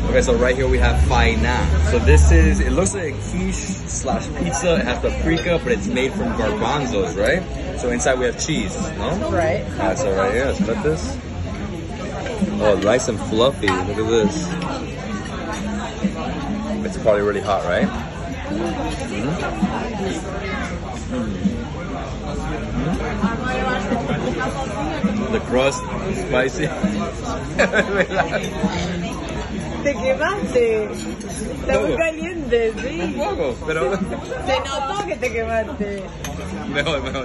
Okay, so right here we have Faina. So this is, it looks like a quiche slash pizza. It has paprika, but it's made from garbanzos, right? So inside we have cheese, no? Right. Alright, so right here, let's cut this. Oh, nice and fluffy. Look at this. It's probably really hot, right? Mm-hmm. The crust is spicy. Te quemaste. Está muy caliente, sí. Un poco, pero... Se notó que te quemaste. Mejor, mejor.